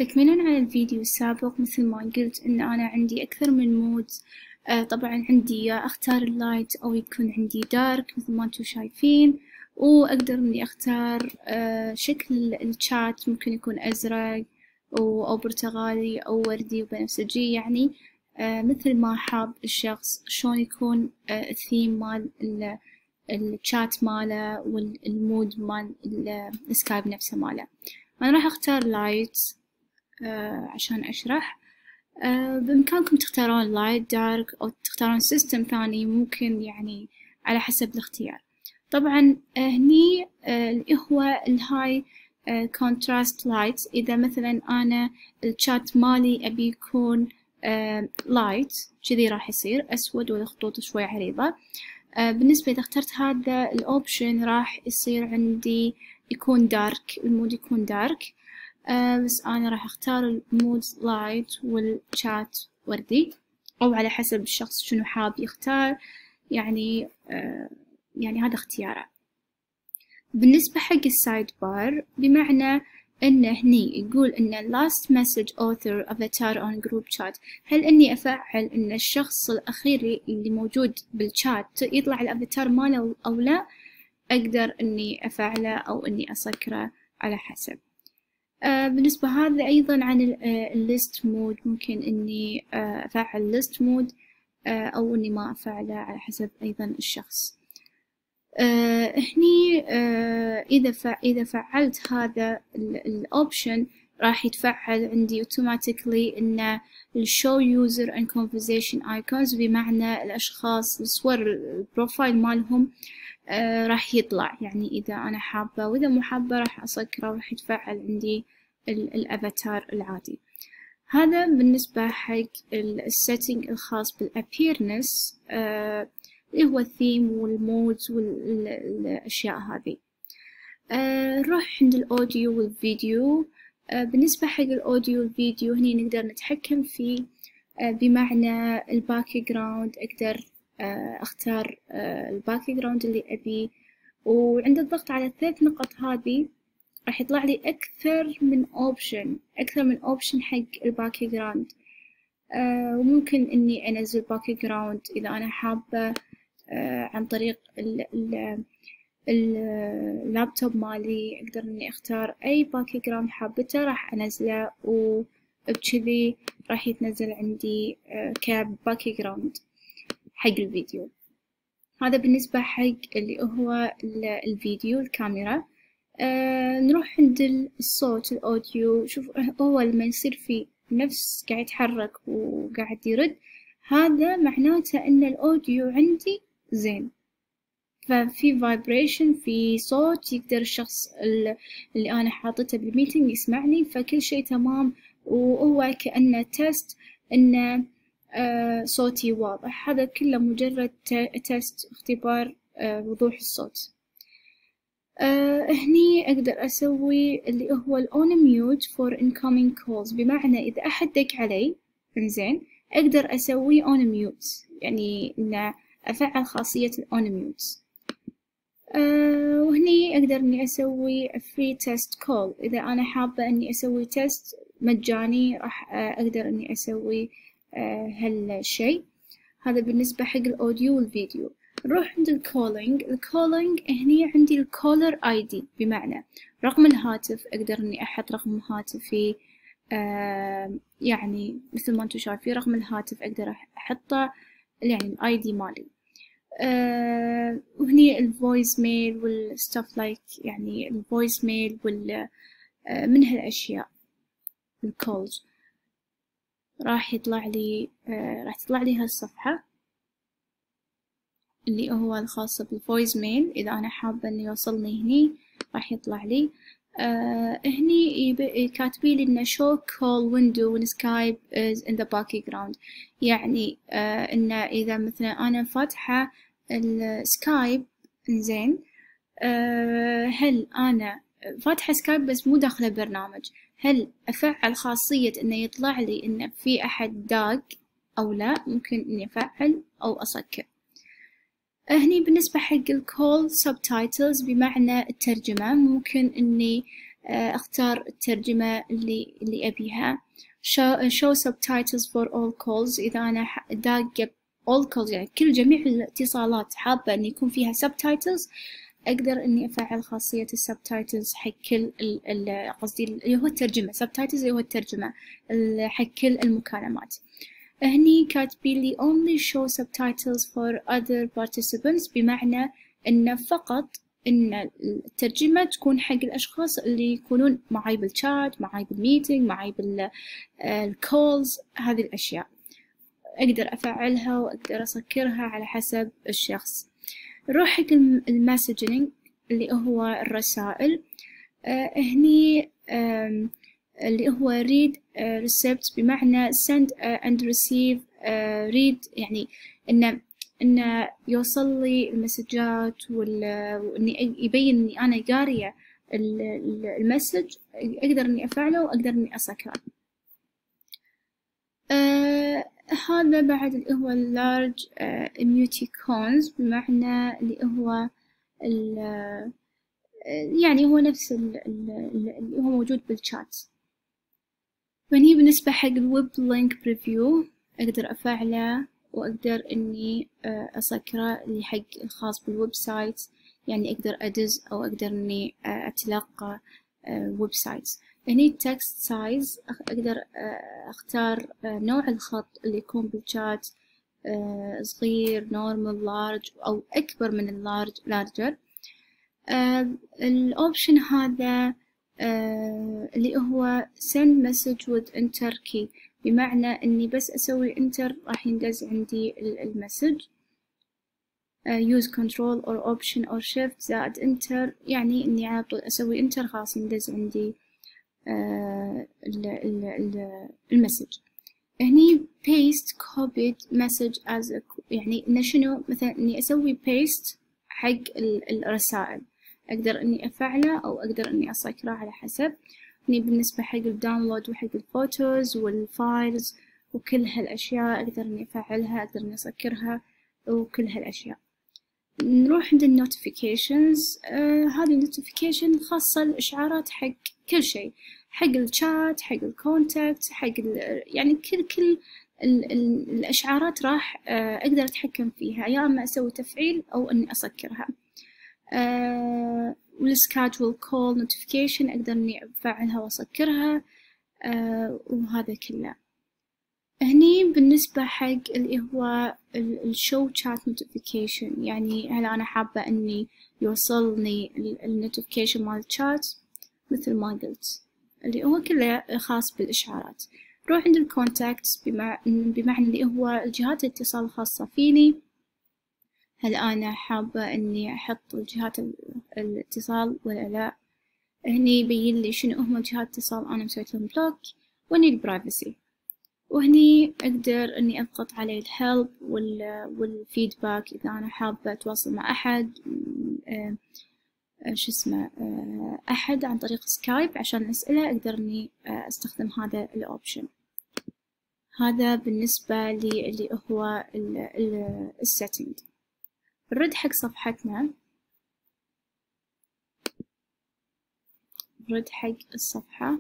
تكملا على الفيديو السابق، مثل ما قلت إن أنا عندي أكثر من مود. طبعا عندي يا أختار اللايت أو يكون عندي دارك مثل ما انتم شايفين، وأقدر إني أختار شكل الشات، ممكن يكون أزرق أو برتقالي أو وردي وبنفسجي، يعني مثل ما حاب الشخص شلون يكون الثيم مال الشات ماله والمود مال السكايب نفسه ماله. أنا راح أختار لايت عشان أشرح. بإمكانكم تختارون لايت دارك أو تختارون سيستم ثاني، ممكن يعني على حسب الاختيار. طبعا هني اللي هو الهاي كونتراست لايت، إذا مثلا أنا الشات مالي أبي يكون لايت كذي راح يصير أسود والخطوط شوي عريضة. بالنسبة إذا اخترت هذا الأوبشن راح يصير عندي يكون دارك، المود يكون دارك. بس أنا راح أختار المود لايت والشات وردي، أو على حسب الشخص شنو حاب يختار، يعني هذا اختياره. بالنسبة حق السايد بار، بمعنى إن هني يقول إن last message author avatar on group chat، هل إني أفعل إن الشخص الأخير اللي موجود بالشات يطلع الأفاتار ماله أو لا؟ أقدر إني أفعله أو إني أسكره على حسب. بالنسبة هذا أيضا عن الليست مود، ممكن إني أفعل ليست مود أو إني ما أفعله على حسب أيضا الشخص. هني إذا فعلت هذا الأوبشن راح يتفعل عندي automatically إن show user and conversation icons، بمعنى الأشخاص الصور البروفايل مالهم راح يطلع، يعني إذا أنا حابة، وإذا مو حابة راح أسكره وراح يتفعل عندي الأفاتار العادي. هذا بالنسبة حق السيتنج الخاص بالappearance اللي هو الثيم والمودز والأشياء هذه. نروح عند الأوديو والفيديو. بالنسبة حق الأوديو والفيديو هني نقدر نتحكم فيه، بمعنى الباك جراوند أقدر أختار الباك جراوند اللي أبيه، وعند الضغط على الثلاث نقط هذه راح يطلع لي أكثر من أوبشن حق الباك جراوند. وممكن إني أنزل باك جراوند إذا أنا حابة عن طريق اللابتوب مالي، أقدر إني أختار أي باك جراوند حابته راح أنزله، وبكذي راح يتنزل عندي كباك جراوند حق الفيديو. هذا بالنسبة حق اللي هو الفيديو الكاميرا. نروح عند الصوت الأوديو. شوف، هو لما يصير في نفس قاعد يتحرك وقاعد يرد، هذا معناته إن الأوديو عندي زين، ففي فايبريشن، في صوت يقدر الشخص اللي أنا حاطته بالميتنج يسمعني، فكل شيء تمام، وهو كأنه تيست إنه صوتي واضح. هذا كله مجرد تيست، اختبار وضوح الصوت. هني أقدر أسوي اللي هو الأون ميوت فور incoming calls، بمعنى إذا أحد دق علي إنزين أقدر أسوي أون ميوت، يعني إن أفعل خاصية الأون ميوت. وهني أقدر إني أسوي free test call، إذا أنا حابة إني أسوي تيست مجاني راح أقدر إني أسوي هالشي. هذا بالنسبة حق الأوديو والفيديو. نروح عند الكولينج هني عندي الكولر اي دي، بمعنى رقم الهاتف، أقدر إني أحط رقم هاتفي، يعني مثل ما انتم شايفين رقم الهاتف أقدر أحطه، يعني الاي دي مالي. وهني الفويس ميل والستاف لايك، يعني الفويس ميل من هالأشياء الكولز راح تطلع لي هالصفحة اللي هو الخاصة بالفويس ميل. إذا أنا حابة إنه يوصلني هني راح يطلع لي هني كاتبين لي إنه show call window when Skype is in the background، يعني إنه إذا مثلا أنا فاتحة السكايب إنزين، هل أنا فاتحة سكايب بس مو داخلة برنامج، هل أفعل خاصية إنه يطلع لي إنه في أحد داق أو لا؟ ممكن إني أفعل أو أسكر. هني بالنسبة حق الكول subtitles، بمعنى الترجمة، ممكن إني أختار الترجمة اللي أبيها. show subtitles for all calls. إذا أنا داقة all calls يعني جميع الاتصالات حابة أن يكون فيها subtitles، أقدر إني أفعل خاصية السبتايتلز حق كل قصدي اللي هو الترجمة، subtitles اللي هو الترجمة حق كل المكالمات. هني كاتبين لي only show subtitles for other participants، بمعنى إن فقط إن الترجمة تكون حق الأشخاص اللي يكونون معي بالشات، معي بالميتينج، معي بالكولز. هذه الأشياء أقدر أفعلها وأقدر أسكرها على حسب الشخص. نروح حق المسجنينج اللي هو الرسائل. هني اللي هو read receipt، بمعنى send and receive. read يعني إن يوصل لي المسجات وإني يبين إني أنا قارية المسج، أقدر إني أفعله وأقدر إني أسكره. هذا بعد اللي هو large emoticons، بمعنى اللي هو يعني هو نفس اللي هو موجود بالشات. وهني بالنسبة حق الويب لينك بريفيو أقدر أفعله وأقدر إني أسكره اللي حق الخاص بالويب سايت، يعني أقدر أدز أو أقدر إني أتلقى ويب سايتس. هني text size أقدر أختار نوع الخط اللي يكون بالشات، صغير normal large أو أكبر من اللارج larger. الأوبشن هذا اللي هو send message with enter key، بمعنى إني بس أسوي enter راح يندز عندي المسج. use control or option or shift زائد enter، يعني إني على طول أسوي enter خلاص يندز عندي المسج. هني paste copied message as يعني إن شنو، مثلا إني أسوي paste حق الرسائل، أقدر إني أفعله أو أقدر إني أسكره على حسب. هني بالنسبة حق الداونلود وحق الفوتوز والفايلز وكل هالأشياء أقدر إني أفعلها، أقدر إني أسكرها وكل هالأشياء. نروح عند النوتيفيكيشنز. هذه النوتيفيكيشن خاصة الإشعارات حق كل شيء، حق الشات، حق الكونتاكت، حق يعني كل الإشعارات راح أقدر أتحكم فيها، يا أما أسوي تفعيل أو إني أسكرها. والسكادجول كول نوتيفيكيشن أقدر إني أفعلها وأسكرها. وهذا كله. هني بالنسبة حق اللي هو الشو شات نوتيفيكيشن، يعني هل أنا حابة إني يوصلني النوتيفيكيشن مال الشات مثل ما قلت اللي هو كله خاص بالإشعارات. روح عند الكونتاكتس، بمعنى اللي هو الجهات الاتصال الخاصة فيني، هل أنا حابة إني أحط الجهات الاتصال ولا لا. هني يبين لي شنو هم جهات الاتصال أنا مسويت لهم بلوك. وهني البرايفسي، وهني أقدر إني أضغط على الهيلب والفيدباك إذا أنا حابة أتواصل مع أحد شو اسمه أحد عن طريق سكايب عشان أسأله، أقدر إني أستخدم هذا الأوبشن. هذا بالنسبة لي اللي هو السيتنج. نرد حق صفحتنا، نرد حق الصفحة.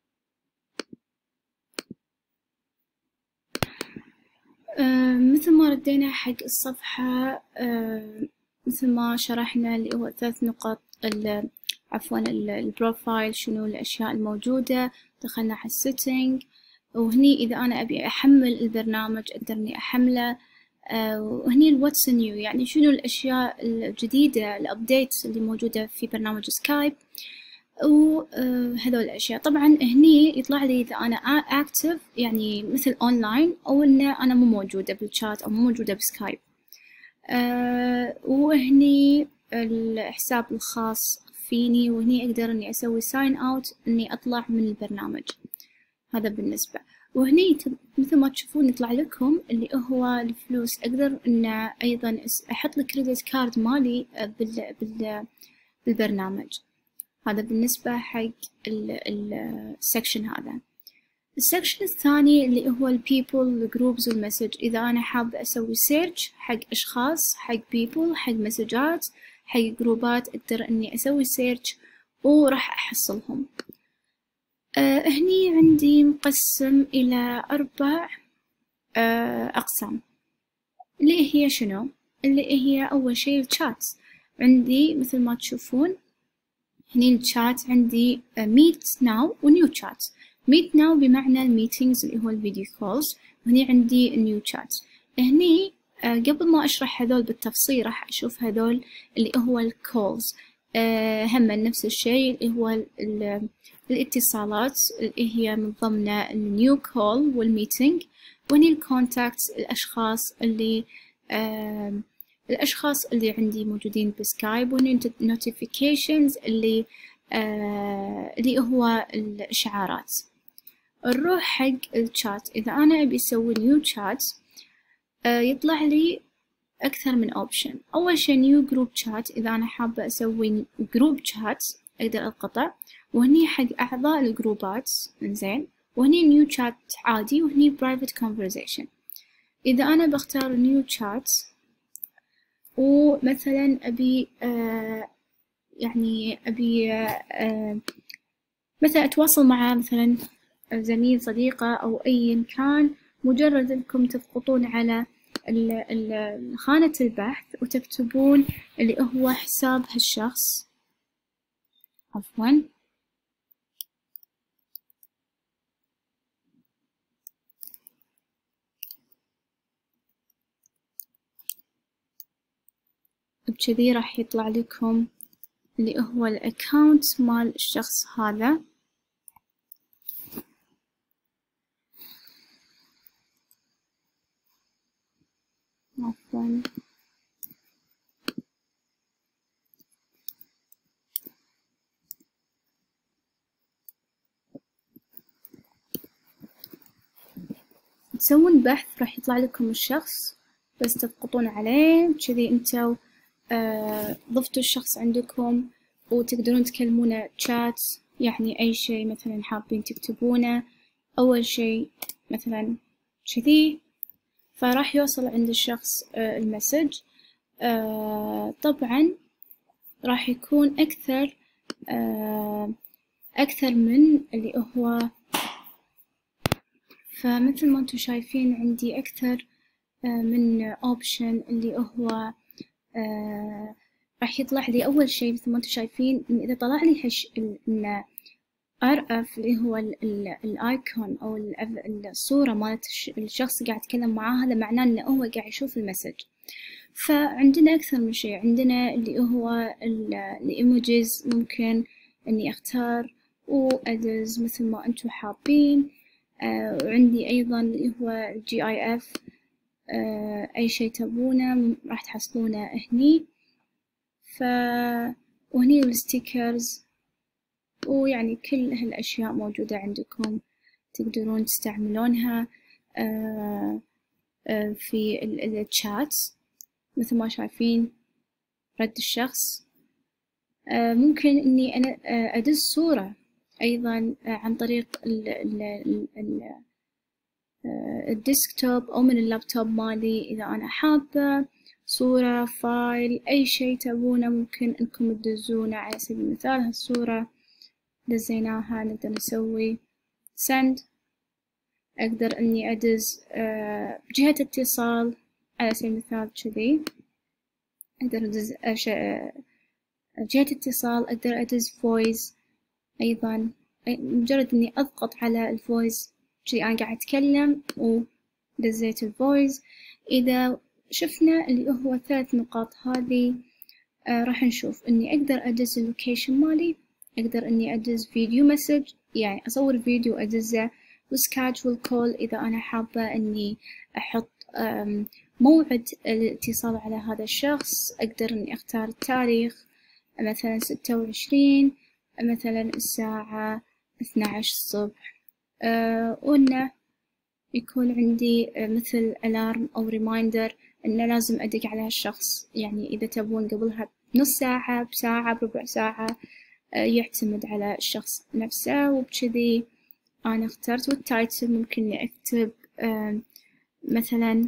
مثل ما ردينا حق الصفحة، مثل ما شرحنا اللي هو 3 نقط، عفوا البروفايل، شنو الأشياء الموجودة. دخلنا على السيتنج، وهني إذا أنا أبي أحمل البرنامج أقدر إني أحمله. وهني الواتس نيو، يعني شنو الأشياء الجديدة الأبديتس اللي موجودة في برنامج سكايب، وهذول الأشياء. طبعا هني يطلع لي إذا أنا أكتف يعني مثل أونلاين، أو إن أنا مو موجودة بالشات أو مو موجودة بسكايب. وهني الحساب الخاص فيني، وهني أقدر إني أسوي ساين أوت إني أطلع من البرنامج. هذا بالنسبة. وهني مثل ما تشوفون يطلع لكم اللي هو الفلوس، أقدر إن أيضا أحط الكريدت كارد مالي بالبرنامج. هذا بالنسبة حق السكشن هذا. السكشن الثاني اللي هو البيبل جروبز والمسج، إذا أنا حابة أسوي سيرش حق أشخاص، حق بيبل، حق مسجات، حق جروبات، أقدر إني أسوي سيرش وراح أحصلهم. هني عندي مقسم إلى 4 أقسام، اللي هي شنو؟ اللي هي أول شي الشات. عندي مثل ما تشوفون هني الشات عندي meet now و new chat. meet now بمعنى الميتينجز اللي هو الفيديو كولز، وهني عندي new chat. هني قبل ما أشرح هذول بالتفصيل راح أشوف هذول اللي هو الكولز. هم نفس الشيء اللي هو الاتصالات اللي هي من ضمنها النيو كول والميتينج. وهني الكونتاكتس الأشخاص اللي عندي موجودين بسكايب. وهني notifications اللي هو الإشعارات. نروح حق الشات. إذا أنا أبي أسوي نيو شات يطلع لي أكثر من أوبشن. أول شي نيو جروب شات، إذا أنا حابة أسوي جروب شات أقدر أقطع، وهني حق أعضاء الجروبات. إنزين، وهني نيو شات عادي، وهني برايفت كونفرزيشن. إذا أنا بختار نيو شات ومثلا أبي يعني أبي مثلا أتواصل مع مثلا زميل، صديقة، أو أي كان، مجرد أنكم تضغطون على خانة البحث وتكتبون اللي هو حساب هالشخص، عفوا، بكذي راح يطلع لكم اللي هو الأكاونت مال الشخص هذا. عفوا، تسوون بحث راح يطلع لكم الشخص، بس تضغطون عليه كذي انتوا ضفتوا الشخص عندكم، وتقدرون تكلمونه تشات، يعني أي شيء مثلا حابين تكتبونه. أول شيء مثلا كذي، فراح يوصل عند الشخص المسج. طبعا راح يكون أكثر من اللي هو، فمثل ما انتم شايفين عندي أكثر من اوبشن اللي هو راح يطلع لي. أول شيء مثل ما انتم شايفين إن إذا طلع لي إن RF اللي هو الآيكون أو الصورة مالت الشخص قاعد يتكلم معاه، هذا معناه إنه هو قاعد يشوف المسج. فعندنا أكثر من شيء. عندنا اللي هو الإيموجيز، ممكن إني أختار وأدز مثل ما أنتم حابين. وعندي أيضا اللي هو GIF. أي شيء تبونه راح تحصلونه هني. وهني الستيكرز، ويعني كل هالأشياء موجودة عندكم، تقدرون تستعملونها في الشات. مثل ما شايفين رد الشخص. ممكن إني أنا أدز صورة أيضا عن طريق الديسكتوب أو من اللابتوب مالي. إذا أنا حابة صورة، فايل، أي شيء تبونه ممكن إنكم تدزونه. على سبيل المثال هالصورة دزيناها، نقدر نسوي send. أقدر إني أدز جهة اتصال، على سبيل المثال كذي أقدر أدز جهة اتصال. أقدر أدز voice أيضا، مجرد إني أضغط على الفويس كذي أنا قاعد أتكلم ودزيت الفويس. إذا شفنا اللي هو 3 نقاط هذه، راح نشوف إني أقدر أدز اللوكيشن مالي، أقدر إني أدز فيديو مسج، يعني أصور فيديو أدزه، وسكادجول كول إذا أنا حابة إني أحط موعد الاتصال على هذا الشخص. أقدر إني أختار التاريخ، مثلا 26 مثلا الساعة 12 الصبح. وإنه يكون عندي مثل ألارم أو ريمايندر إنه لازم أدق على هالشخص، يعني إذا تبون قبلها بنص ساعة، بساعة، بربع ساعة، يعتمد على الشخص نفسه. وبكذي أنا اخترت. والتايتل ممكن إني أكتب مثلا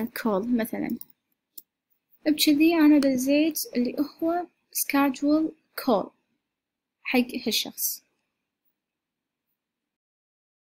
كول مثلا. بكذي أنا دزيت اللي هو schedule call حق هالشخص.